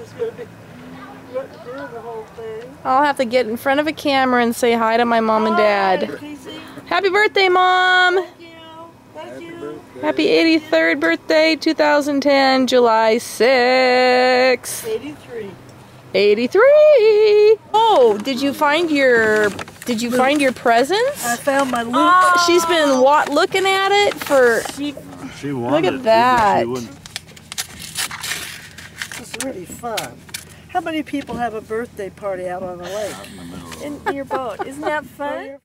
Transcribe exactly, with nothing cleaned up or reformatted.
is going to be what to do the whole thing. I'll have to get in front of a camera and say hi to my mom and dad. Hi, Casey. Happy birthday, Mom! Thank you. Thank Happy you. birthday. Happy eighty-third birthday, two thousand ten, July sixth. eighty-three. eighty-three! Oh, did you find your, did you find your presents? I found my loot. Oh, she's been wa looking at it for, She, She wanted at it, that. She wouldn't. This is really fun. How many people have a birthday party out on the lake? Out in the middle of in your boat. Isn't that fun?